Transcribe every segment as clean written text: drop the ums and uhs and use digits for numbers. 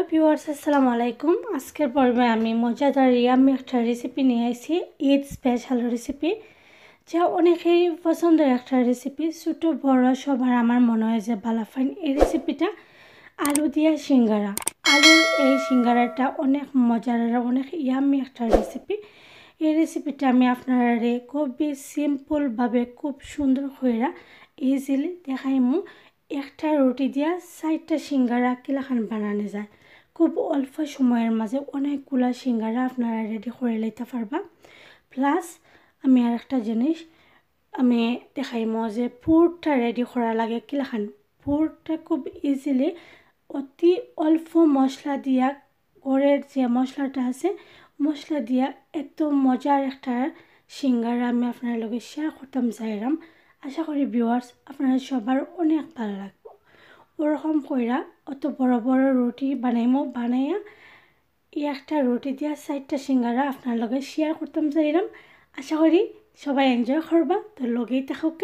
Hello viewers, আসসালামু আলাইকুম। আজকের পর্বে আমি মজাদার ইয়াম্মি একটা রেসিপি নিয়ে আসি, ঈদ স্পেশাল রেসিপি, যা অনেকেই পছন্দের একটা রেসিপি। ছোটো বড় সবার আমার মনে হয় যে ভালো ফাইন। এই রেসিপিটা আলু দিয়া সিঙ্গারা। আলুর এই সিঙ্গারাটা অনেক মজার, অনেক ইয়াম্মি একটা রেসিপি। এই রেসিপিটা আমি আপনারা খুবই সিম্পলভাবে খুব সুন্দর করে ইজিলি দেখাইমু। একটা রুটি দিয়া 4টা সিঙ্গারা কিলাখান বানানো যায়। খুব অল্প সময়ের মাঝে অনেকগুলা সিঙ্গারা আপনারা রেডি করে লইতে পারবা। প্লাস আমি আর একটা জিনিস আমি দেখাইমু যে পুরটা রেডি করা লাগে কিলাখান। পুরটা খুব ইজিলি অতি অল্প মশলা দিয়া, ঘরের যে মশলাটা আছে মশলা দিয়া এত মজার একটা সিঙ্গারা আমি আপনার লগে শেয়ার করতাম চাইলাম। আশা করি ভিউয়ার্স আপনারা সবার অনেক ভালো লাগবে। ওরকম কইরা অত বড় বড় রুটি বানাইমো, বানাইয়া একটা রুটি দিয়া 4টা সিঙ্গারা আপনার লগে শেয়ার করতাম চাইলাম। আশা করি সবাই এনজয় করবা, তো লগেই থাকুক।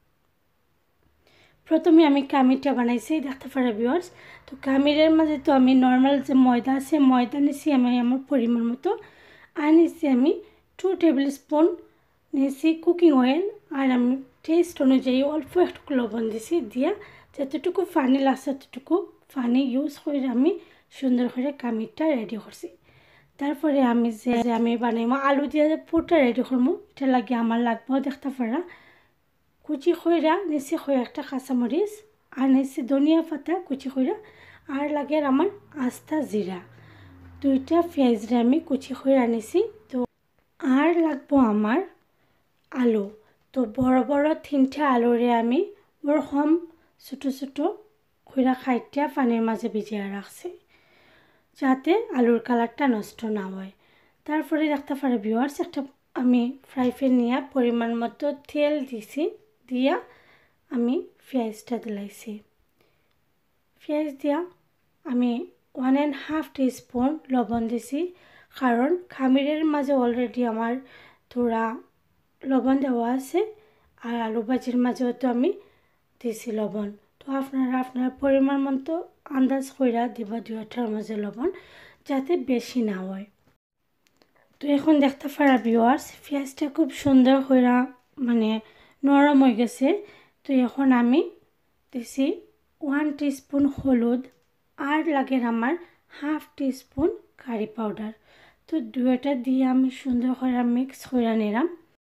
প্রথমে আমি কামিরটা বানাইছি, দেখতে পারে ভিউয়ার্স। তো কামিরের মাঝে তো আমি নর্মাল যে ময়দা আছে ময়দা নিছি আমি আমার পরিমাণ মতো, আর নিছি আমি 2 টেবিল স্পুন নিয়েছি কুকিং অয়েল, আর আমি টেস্ট অনুযায়ী অল্প একটু লবণ দিছি, দিয়া যতটুকু পানি লাগছে ততটুকু পানি ইউজ করে আমি সুন্দর করে কামিরটা রেডি করছি। তারপরে আমি যে আমি বানাইমো আলু দিয়ে যে পুরটা রেডি করবো, এটা লাগে আমার লাগবো দেখতে পারা কুচি খৈরা নিচে একটা কাঁচামরিচ, আর নিচে ধনিয়া পাতা কুচি খৈরা, আর লাগে আমার আস্তা জিরা। 2টা পেঁয়াজরে আমি কুচি খৈরা নিছি। তো আর লাগবো আমার আলু। তো বড় বড় 3টা আলুরে আমি ওরকম ছোটো ছোটো খৈরা খাইটা পানির মাঝে ভিজিয়ে রাখছি, যাতে আলুর কালারটা নষ্ট না হয়। তারপরে দেখতে পারে ভিউয়ার্স একটা আমি ফ্রাই প্যান নিয়ে পরিমাণ মতো তেল দিছি, দিয়া আমি পেঁয়াজটা দিলাইছি। পেঁয়াজ দিয়া আমি 1.5 টিস্পুন লবণ দিছি, কারণ খামিরের মাঝে অলরেডি আমার থোড়া লবণ দেওয়া আছে, আর আলু ভাজির মাঝেও তো আমি দিছি লবণ। তো আপনারা আপনার পরিমাণ মতো আন্দাজ কইরা দিবা 2টার মাঝে লবণ, যাতে বেশি না হয়। তো এখন দেখতে পারা ভিউয়ার্স পেঁয়াজটা খুব সুন্দর কইরা মানে নরম হয়ে গেছে। তো এখন আমি দিছি 1 টিস্পুন হলুদ, আর লাগে আমার 1/2 টিস্পুন কারি পাউডার। তো 2টা দিয়ে আমি সুন্দর করে মিক্স করে নিলাম।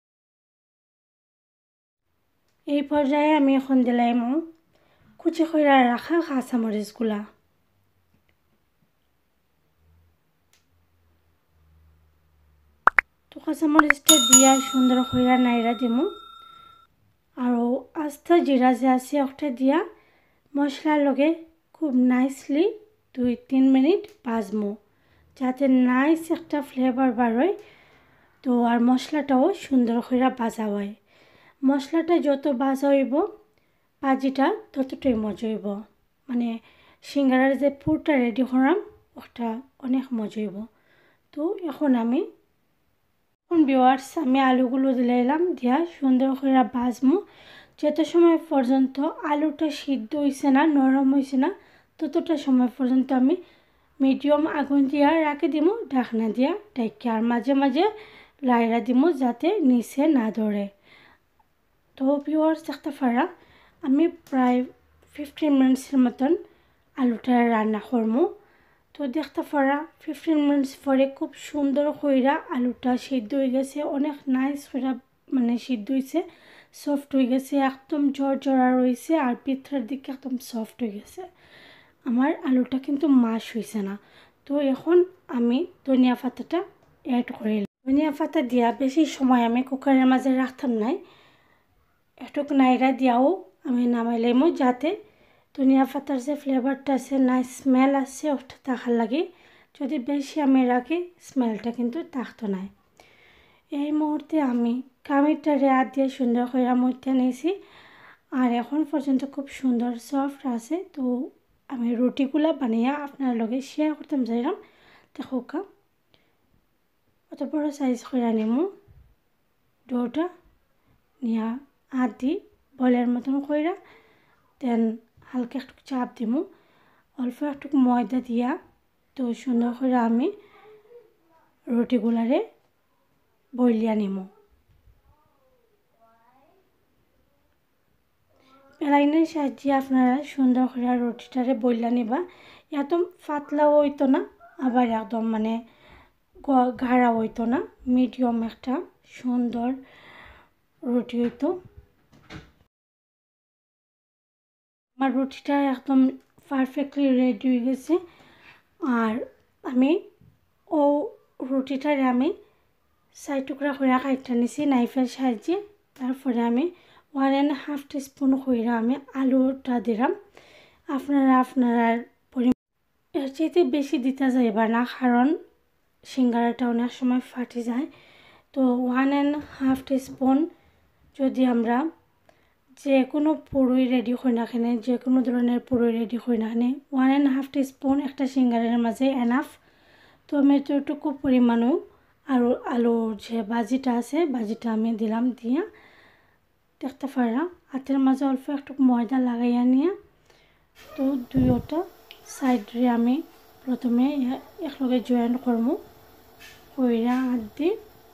এই পর্যায়ে আমি এখন দিলাম কুচি করে রাখা কাঁচামরিচগুলা। তো কাঁচামরিচটা দিয়া সুন্দর করে নাইরা দিমু, আর আস্তা জিরা যে আছে ওটা দিয়া মশলার লগে খুব নাইসলি 2-3 মিনিট ভাজমু, যাতে নাইস একটা ফ্লেভার বার হয়। তো আর মশলাটাও সুন্দর করে ভাজা হয়। মশলাটা যত ভাজা হইব ভাজিটা ততটাই মজা হইব, মানে সিঙ্গারার যে পুরটা রেডি করাম ওটা অনেক মজা হইব। তো এখন ভিউয়ার্স আমি আলুগুলো দিলাম, দিয়া সুন্দর করে ভাজমু যত সময় পর্যন্ত আলুটা সিদ্ধ হয়েছে না, নরম হয়েছে না, ততটা সময় পর্যন্ত আমি মিডিয়াম আগুন দিয়া রাখি দিমু, ঢাকনা দিয়া ঢেকে, আর মাঝে মাঝে লাইরা দিমু যাতে নিচে না ধরে। তো ভিউয়ার্স দেখতে পারা আমি প্রায় 15 মিনিটসের মতন আলুটা রান্না করবো। তো দেখতে পারা 15 মিনিটস পরে খুব সুন্দর কইরা আলুটা সিদ্ধ হয়ে গেছে, অনেক নাইস কইরা মানে সিদ্ধ হয়েছে, সফট হয়ে গেছে, একদম জড়জড়া রয়েছে, আর ভিতরের দিকে একদম সফট হয়ে গেছে। আমার আলুটা কিন্তু মাশ হয়েছে না। তো এখন আমি ধনিয়া পাতাটা অ্যাড করে ধনিয়া পাতা দিয়া বেশি সময় আমি কুকারের মাঝে রাখতাম নাই, একটু নাইরা দিয়াও আমি নামাইলাম, যাতে ধনিয়া পাতার যে ফ্লেভারটা আছে না স্মেল আছে ওটা থাকার লাগে। যদি বেশি আমি রাখি স্মেলটা কিন্তু থাকতো না। এই মুহূর্তে আমি কামিরটা হাত দিয়ে সুন্দর করে মুড়তে নিয়েছি, আর এখন পর্যন্ত খুব সুন্দর সফট আছে। তো আমি রুটিগুলা বানিয়ে আপনার লগে শেয়ার করতাম চাইলাম। দেখো অত বড় সাইজ করে নিমু, ডোটা নিয়া হাত দি বলের মতন কইরা দেন হালকা একটু চাপ দিমু, অল্প একটু ময়দা দিয়া তো সুন্দর করে আমি রুটিগুলারে বইলিয়া নিব। বেলাইনের সাহায্যে আপনারা সুন্দর করে রুটিটারে বইলা নিবা। একদম পাতলাও হইতো না, আবার একদম মানে গাঢ়া হইতো না, মিডিয়াম একটা সুন্দর রুটি হইতো। আমার রুটিটা একদম পারফেক্টলি রেডি হয়ে গেছে। আর আমি ও রুটিটারে আমি 4 টুকরা করে কাটটা নিছি নাইফের সাহায্যে। তারপরে আমি 1.5 টিস্পুন করে আমি আলুটা দিলাম। আপনারা আপনার পরিমাণ এর চাইতে বেশি দিতে যাইবা না, কারণ সিঙ্গারাটা অনেক সময় ফাটে যায়। তো 1.5 টিস্পুন যদি আমরা যে কোনো পুরোই রেডি করি না কেন, যে কোনো ধরনের পুরোই রেডি করি না কেন, 1.5 টিস্পুন একটা সিঙ্গারের মাঝে এনাফ। তো আমি এতটুকু পরিমাণও আর আলুর যে ভাজিটা আছে ভাজিটা আমি দিলাম, দিয়া দেখতে পারা হাতের মাঝে অল্প একটু ময়দা লাগাইয়া নিয়ে তো দুইটা সাইডে আমি প্রথমে একলগে জয়েন করবো কইরা হাত দিয়ে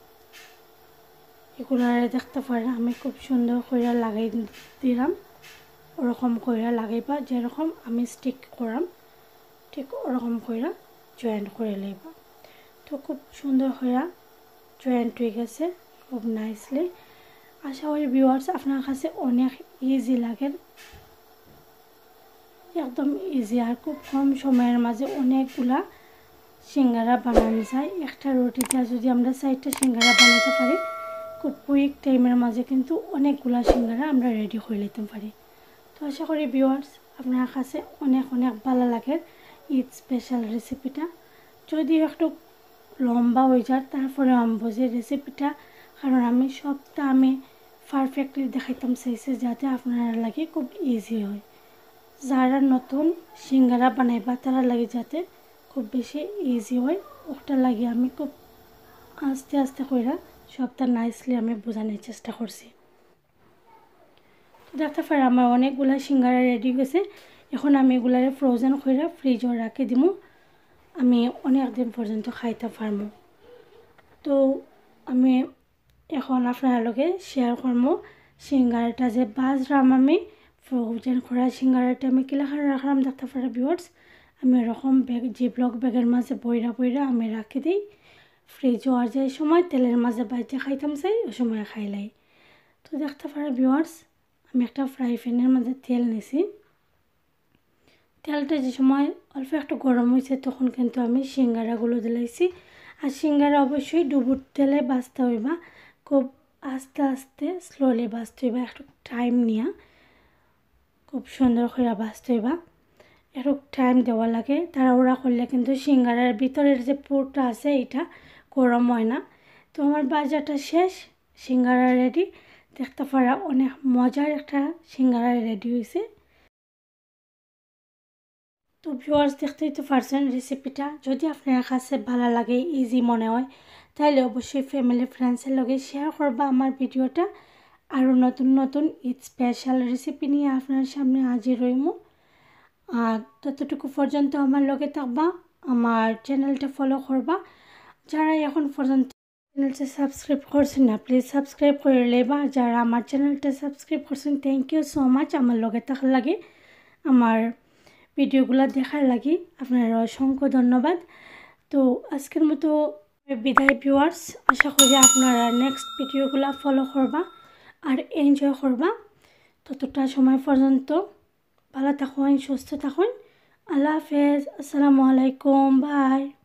এগুলো দেখতে পারা আমি খুব সুন্দর কইরা লাগাই দিলাম। ওরকম কইরা লাগাইবা যেরকম আমি স্টিক করাম ঠিক ওরকম কইরা জয়েন করে লইবা। তো খুব সুন্দর হয়ে জয়েন্ট হয়ে গেছে খুব নাইসলি। আশা করি ভিউয়ার্স আপনার কাছে অনেক ইজি লাগে, একদম ইজি আর খুব কম সময়ের মাঝে অনেকগুলা সিঙ্গারা বানানো যায়। একটা রুটিতে যদি আমরা 4টা সিঙ্গারা বানাতে পারি খুব কুইক টাইমের মাঝে কিন্তু অনেকগুলা সিঙ্গারা আমরা রেডি করে নিতে পারি। তো আশা করি ভিউয়ার্স আপনার কাছে অনেক অনেক ভালো লাগে ঈদ স্পেশাল রেসিপিটা। যদি একটু লম্বা হয়ে যায় তারপরে আমি বুঝি রেসিপিটা, কারণ আমি সবটা আমি পারফেক্টলি দেখাইতাম চাইছি যাতে আপনারা লাগে খুব ইজি হয়। যারা নতুন সিঙ্গারা বানাইবা তারা লাগে যাতে খুব বেশি ইজি হয়, ওটা লাগে আমি খুব আস্তে আস্তে কইরা সবটা নাইসলি আমি বোঝানোর চেষ্টা করছি। তো দেখতে পারে আমার অনেকগুলা সিঙ্গারা রেডি গেছে। এখন আমি এগুলারে ফ্রোজেন কইরা ফ্রিজে রাখি দিমু, আমি অনেক দিন পর্যন্ত খাইতে পারবো। তো আমি এখন আপনার লগে শেয়ার করবো সিঙ্গারাটা যে বাজরাম আমি ফ্রোজেন করা সিঙ্গারাটা আমি কিলা রাখলাম দেখতে পারে ভিউয়ার্স। আমি এরকম ব্যাগ জিপলক ব্যাগের মাঝে বইরা বইরা আমি রাখি দিই ফ্রিজে, আর যে সময় তেলের মাঝে বাইতে খাইতাম চাই ওই সময় খাইলাই। তো দেখতে পারে ভিউয়ার্স আমি একটা ফ্রাই প্যানের মাঝে তেল নিছি, তেলটা যে সময় অল্প একটু গরম হয়েছে তখন কিন্তু আমি সিঙ্গারাগুলো দিলাইছি। আর সিঙ্গারা অবশ্যই ডুবুর তেলে ভাজতে হইবা, খুব আস্তে আস্তে স্লোলি ভাজতে হইবা, একটু টাইম নিয়ে খুব সুন্দর করে ভাজতে হইবা, একটু টাইম দেওয়া লাগে। তাড়াহুড়া করলে কিন্তু সিঙ্গারার ভিতরের যে পুরটা আছে এটা গরম হয় না। তো আমার ভাজাটা শেষ, সিঙ্গারা রেডি। দেখতে পারা অনেক মজার একটা সিঙ্গারা রেডি হয়েছে। তো ভিউয়ার্স দেখতেই তো পারছেন রেসিপিটা, যদি আপনার কাছে ভালো লাগে ইজি মনে হয় তাহলে অবশ্যই ফ্যামিলি ফ্রেন্ডসের লগে শেয়ার করবা আমার ভিডিওটা। আরও নতুন নতুন ঈদ স্পেশাল রেসিপি নিয়ে আপনার সামনে হাজির হইমু। আর ততটুকু পর্যন্ত আমার লগে থাকবা, আমার চ্যানেলটা ফলো করবা। যারা এখন পর্যন্ত চ্যানেলটা সাবস্ক্রাইব করছেন না প্লিজ সাবস্ক্রাইব করে লেবা। যারা আমার চ্যানেলটা সাবস্ক্রাইব করছেন থ্যাংক ইউ সো মাচ। আমার লগে থাকার লাগে, আমার ভিডিওগুলো দেখার লাগি আপনার অসংখ্য ধন্যবাদ। তো আজকের মতো বিদায় ভিউয়ার্স, আশা করি আপনারা নেক্সট ভিডিওগুলো ফলো করবা আর এনজয় করবা। ততটা সময় পর্যন্ত ভালো থাকুন, সুস্থ থাকুন। আল্লাহ হাফেজ, আসসালামু আলাইকুম, বাই।